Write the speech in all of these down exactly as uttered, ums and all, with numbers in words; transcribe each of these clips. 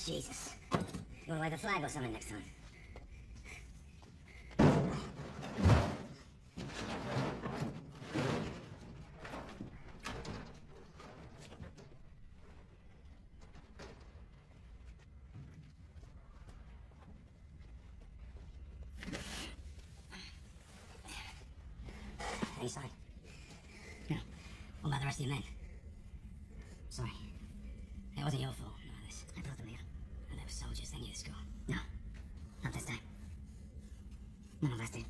Jesus. You wanna wave a flag or something next time? Are you sorry? No. What about the rest of your men? Sorry. It wasn't your fault, none of this. I brought them here. And they were soldiers, they knew the score. No. Not this time. None of us did.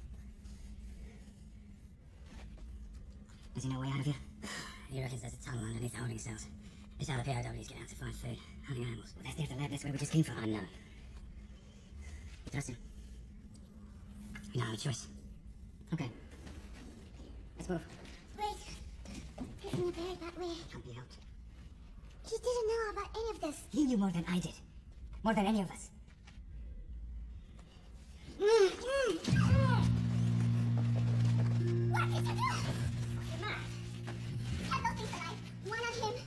Does he know way out of here? He reckons there's a tunnel underneath the holding cells. It's how the P O Ws get out to find food, hunting animals. Well, that's near the lab, that's where we just came from. I know. You trust him? You don't have a choice. Okay. Let's move. Wait. Isn't he buried that way? Can't be helped. He didn't know about any of this. He knew more than I did. More than any of us. Mm, mm, mm. What is it? You're mad. I don't think that I wanted him.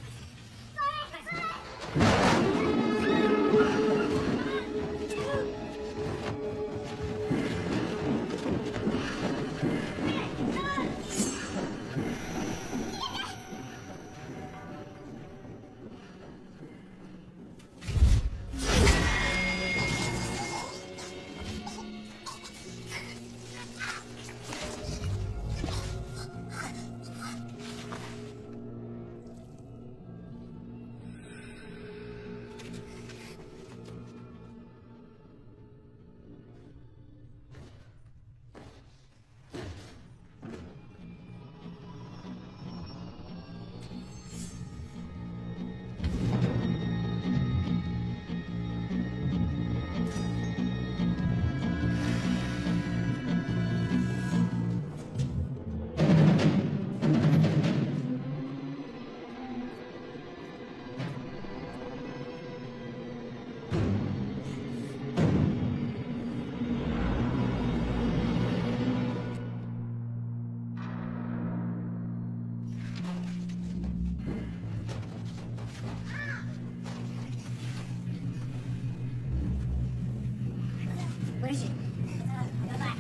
Where is she? Go back.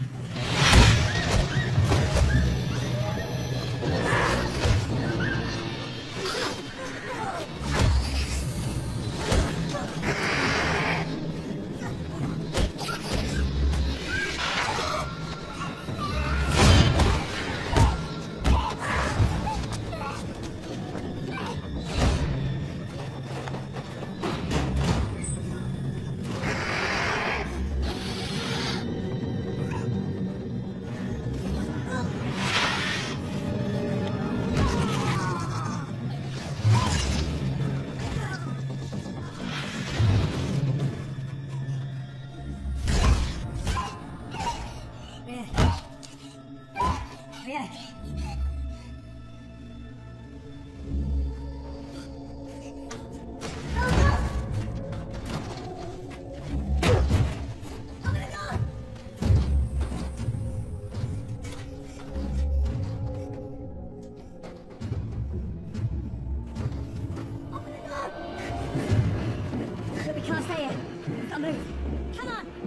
We can't stay here. We've got to move. Come on!